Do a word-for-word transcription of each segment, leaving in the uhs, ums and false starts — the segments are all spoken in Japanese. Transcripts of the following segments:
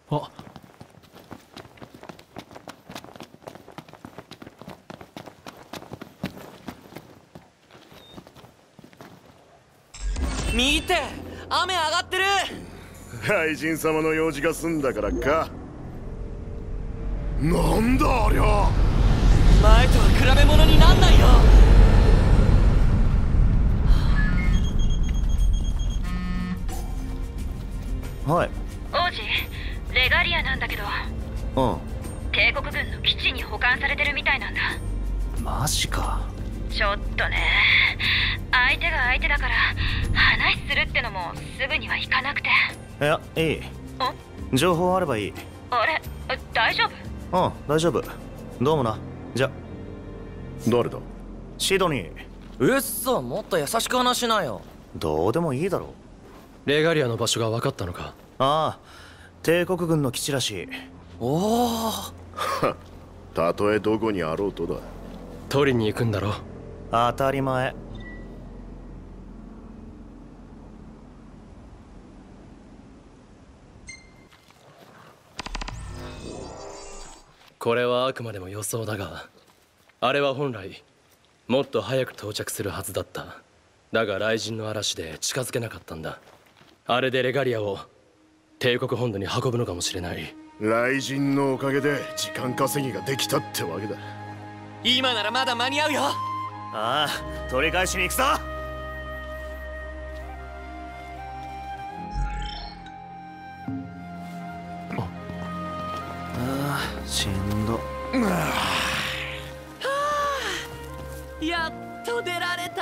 あ、 見て、雨上がってる。 愛人様の用事が済んだからか。なんだありゃ。 前とは比べ物になんないよ。 はい。 王子、レガリアなんだけど、 うん。 帝国軍の基地に保管されてるみたいなんだ。 マジか。 ちょっとね、相手が相手だから話するってのもすぐにはいかなくて。 いや、いい。情報あればいい。 あれ、大丈夫？ うん、大丈夫。どうもな。じゃ。 誰だ？ シドニー。 うっそ、もっと優しく話しなよ。 どうでもいいだろ。 レガリアの場所が分かったのか？ ああ、帝国軍の基地らしい。 おお。 たとえどこにあろうとだ。 取りに行くんだろ。 当たり前。 これはあくまでも予想だが、あれは本来もっと早く到着するはずだった。だが雷神の嵐で近づけなかったんだ。あれでレガリアを帝国本土に運ぶのかもしれない。 雷神のおかげで時間稼ぎができたってわけだ。 今ならまだ間に合うよ。 ああ、取り返しに行くぞ。ああ、しんど。 はあ、やっと出られた。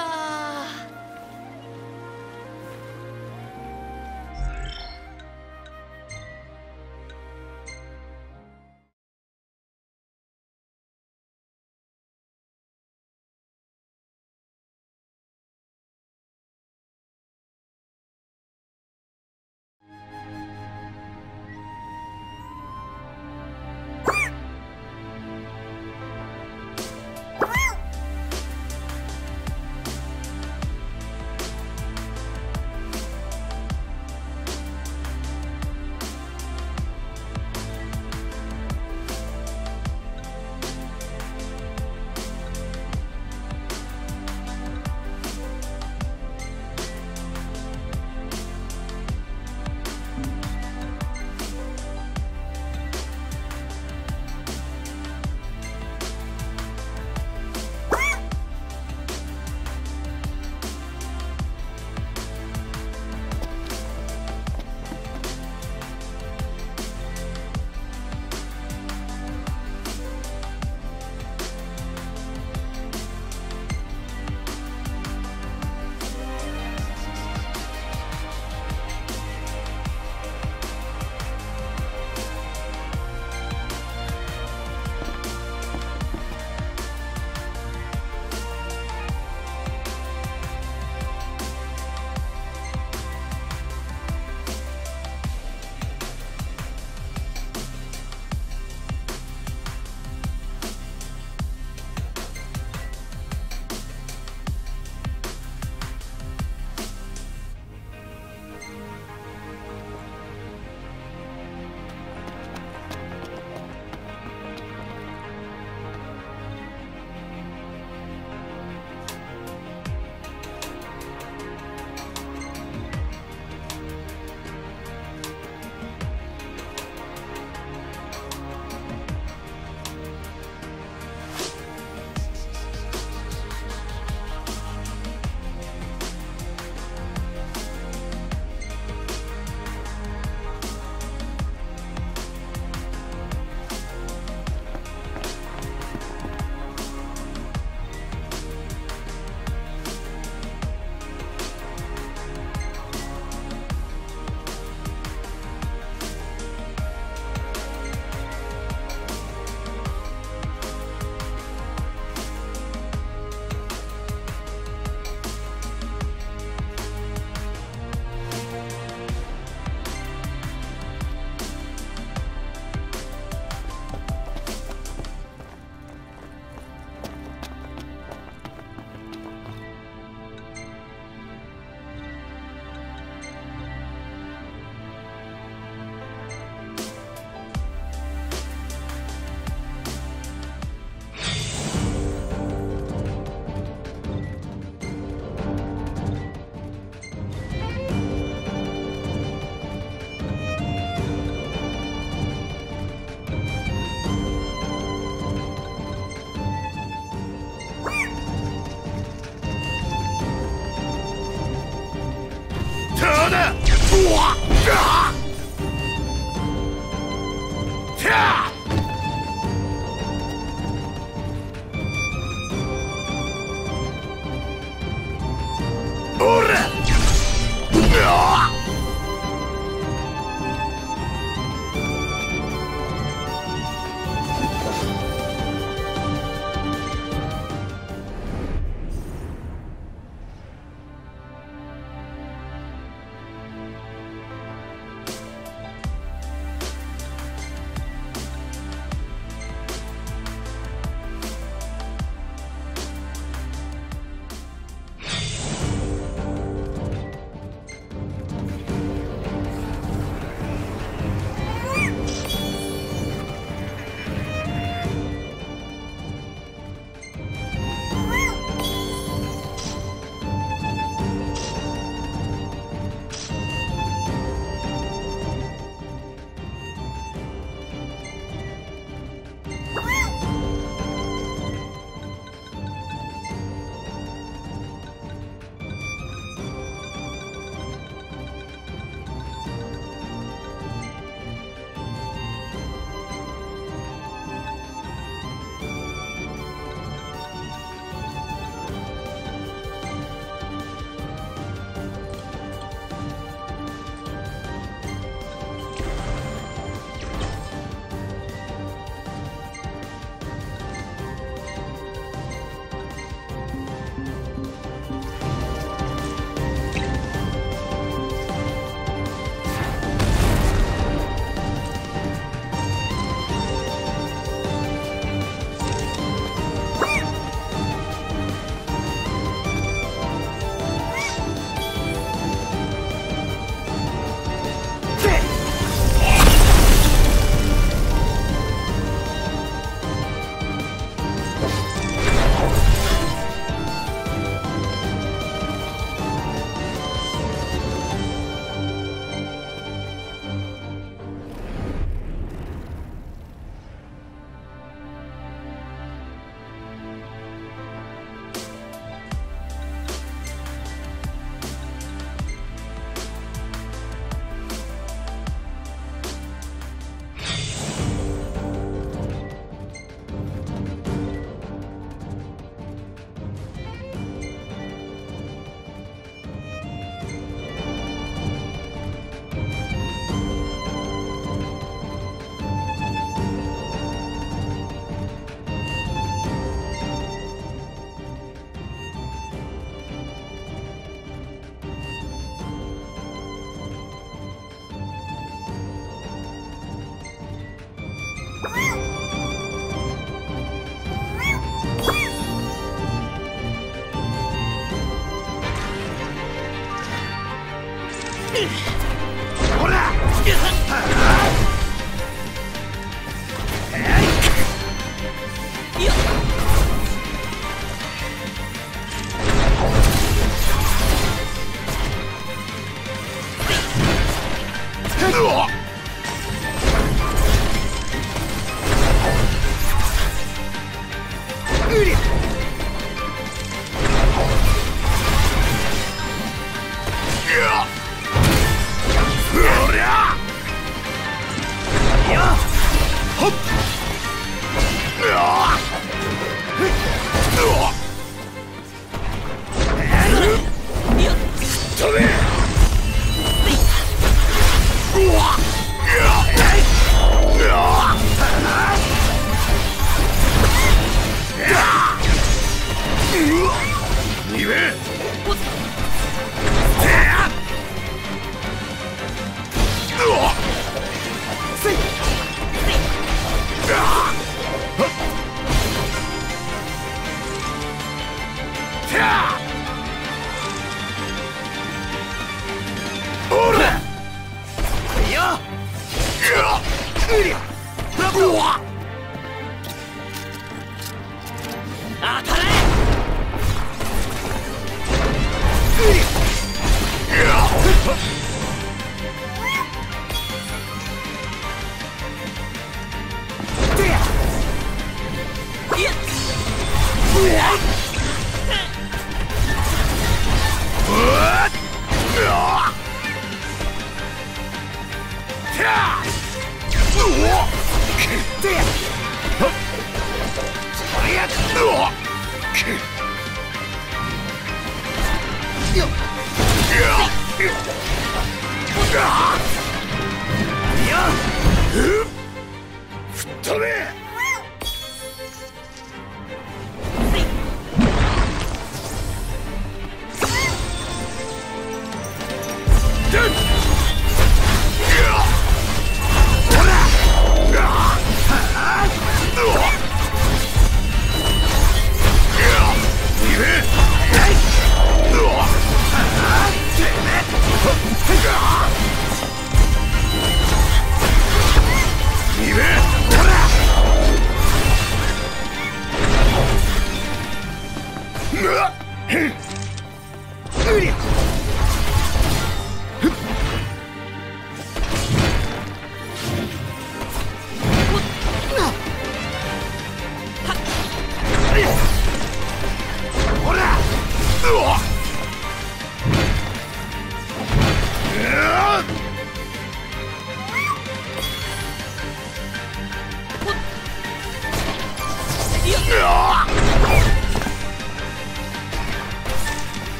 吹っ飛べ。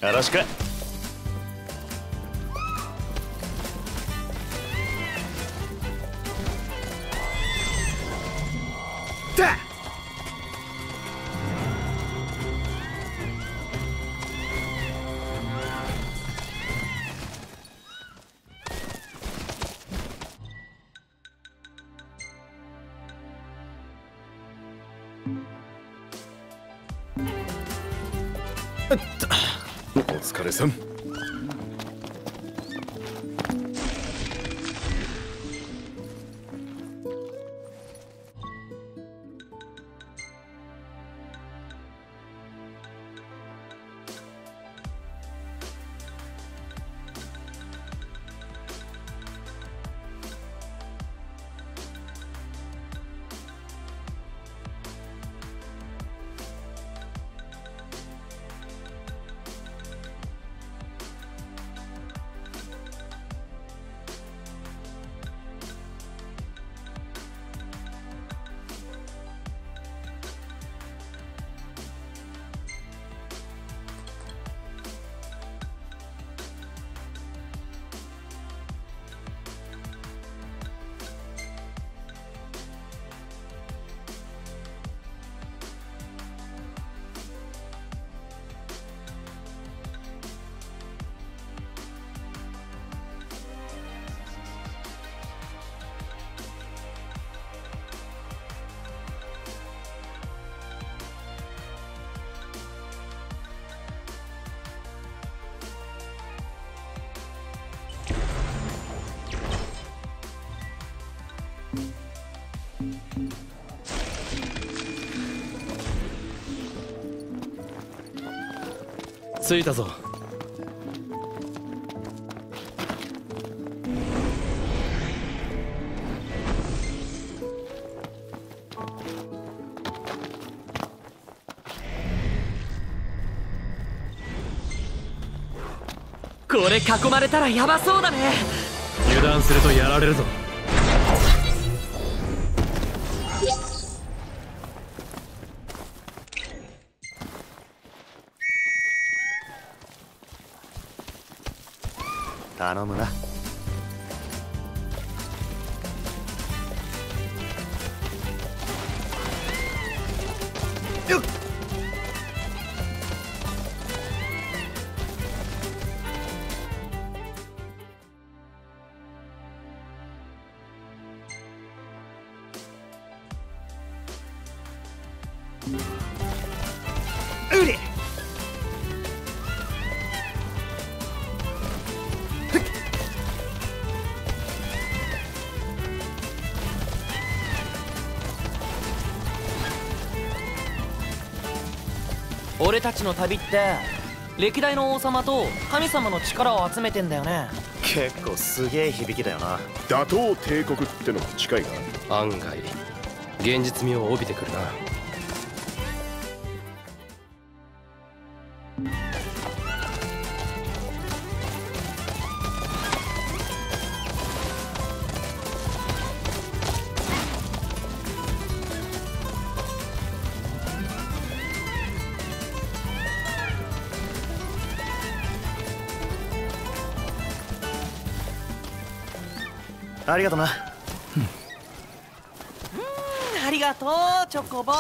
よろしく。 だお疲れさん。 着いたぞ。 これ囲まれたらヤバそうだね。 油断するとやられるぞ。 頼むな。よっ。うり。 俺たちの旅って歴代の王様と神様の力を集めてんだよね。 結構すげえ響きだよな。 打倒帝国ってのも近いが、 案外現実味を帯びてくるな。 ありがとな。 うん、ありがとうチョコボ。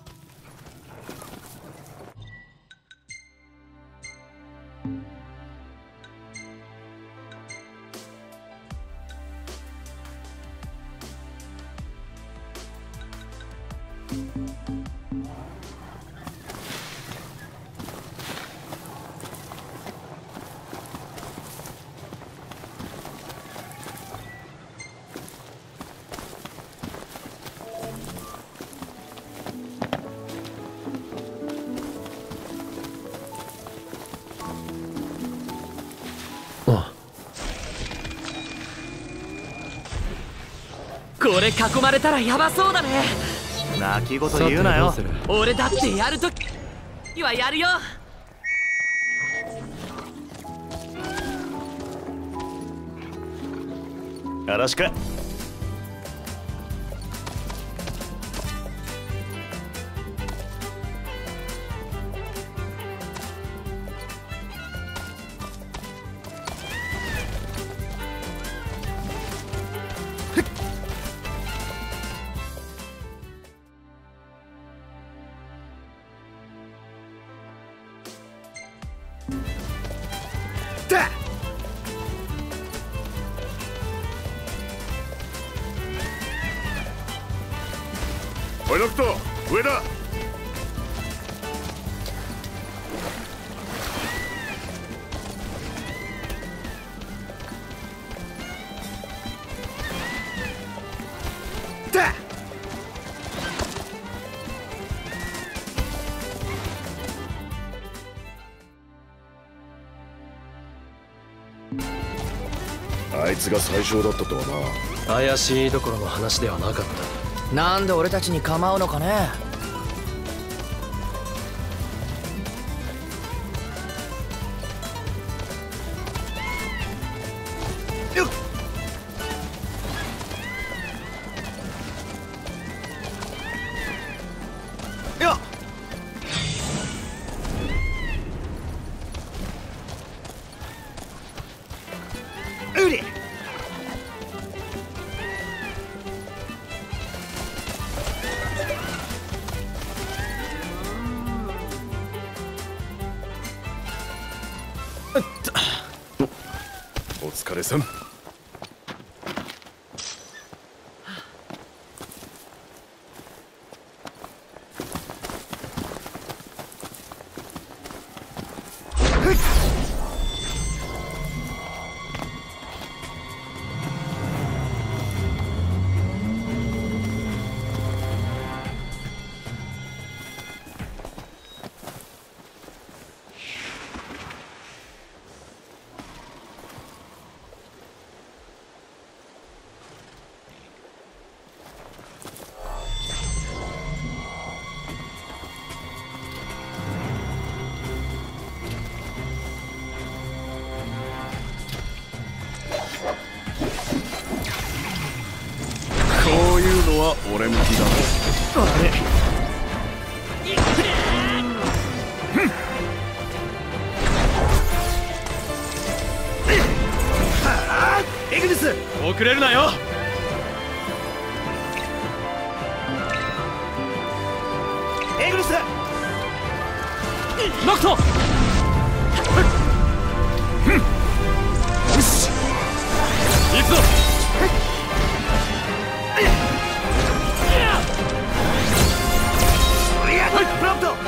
これ囲まれたらヤバそうだね。 泣き言言うなよ。 俺だってやるときはやるよ。 よろしく。 おいノクト、上だ。あいつが最初だったとはな。 怪しいどころの話ではなかった。 なんで俺たちに構うのかね。 よっよっうりお疲れさん。こういうのは俺向きだろ。あれエグヌス、 遅れるなよ。 エグヌス、 ノクト。よし行くぞ。 プラント。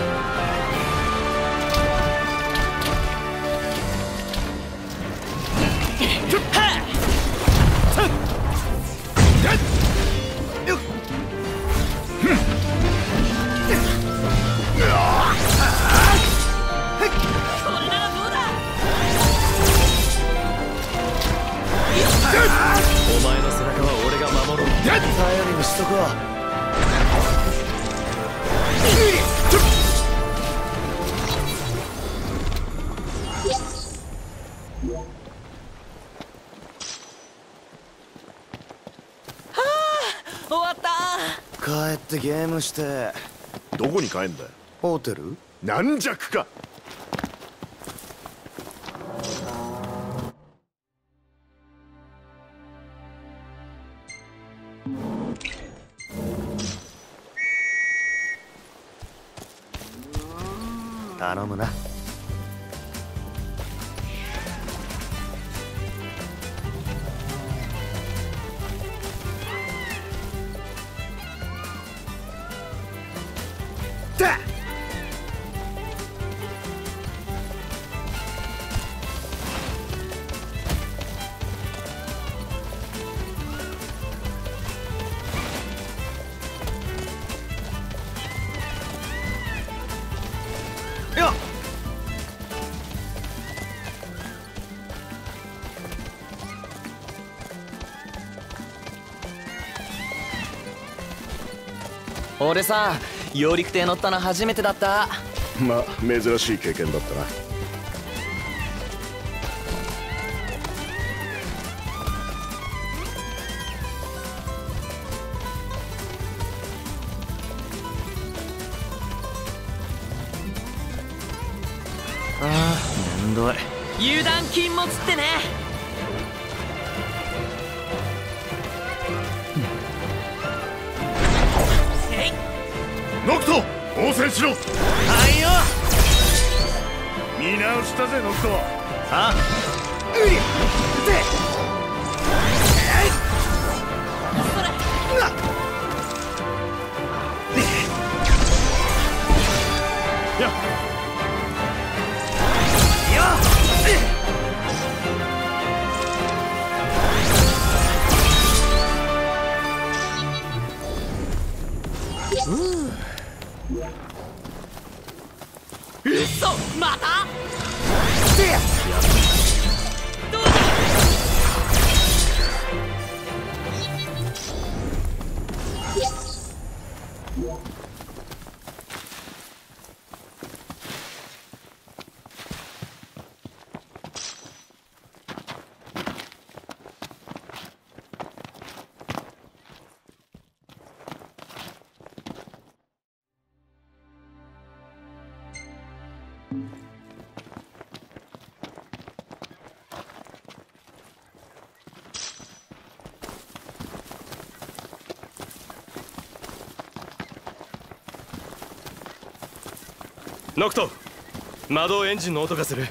お前の背中は俺が守る。 頼りにしとこう。 終わった。 帰ってゲームして。 どこに帰んだよ。 ホテル？ 軟弱か。 頼むな。だよっ。 俺さ、揚陸艇乗ったの初めてだった。 まあ珍しい経験だったな。 ああ、めんどい。 油断禁物ってね。 ノクト、応戦しろ。 はいよ。 見直したぜノクト。 あうりでえいなノクト、魔導エンジンの音がする。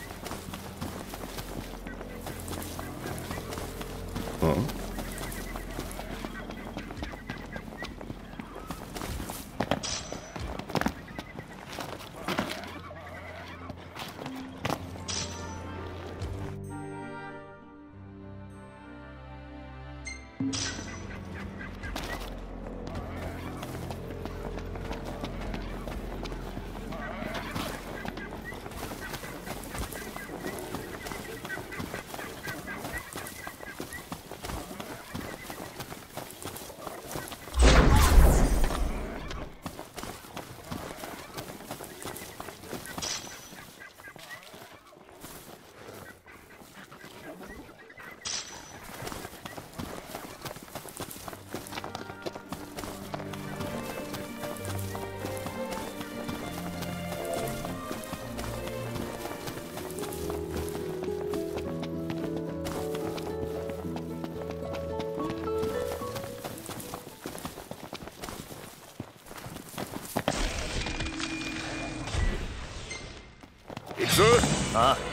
行くぞ。 ああ。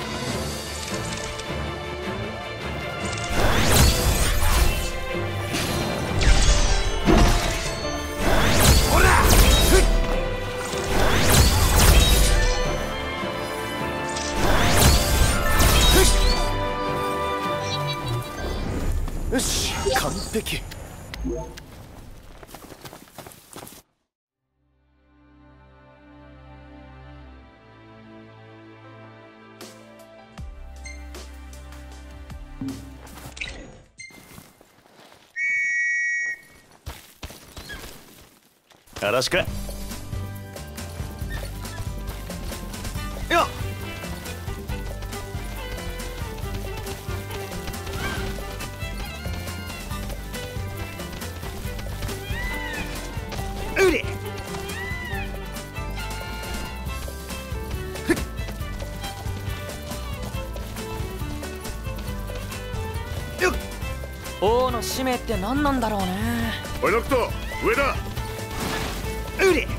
よし、完璧。 よろしく。よっ。うり。よっ。 王の使命って何なんだろうね。 おいノクト、上だ。 うり。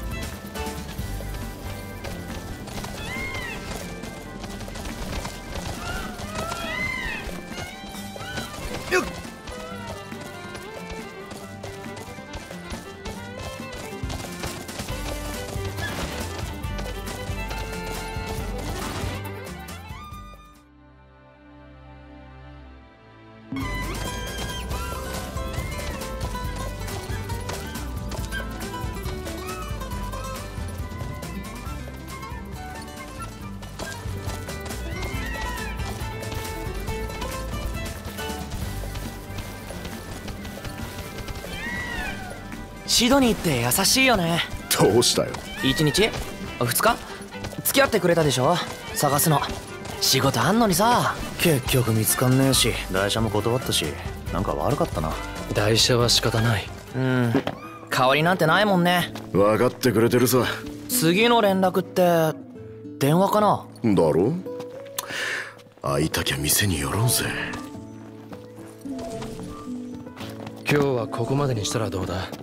よっ。 シドニーって優しいよね。 どうしたよ。 一日二日付き合ってくれたでしょ、探すの。仕事あんのにさ。 結局見つかんねえし、台車も断ったし、なんか悪かったな。 台車は仕方ない。 うん、代わりなんてないもんね。 分かってくれてるさ。 次の連絡って電話かな。 だろ。会いたきゃ店に寄ろうぜ。 今日はここまでにしたらどうだ。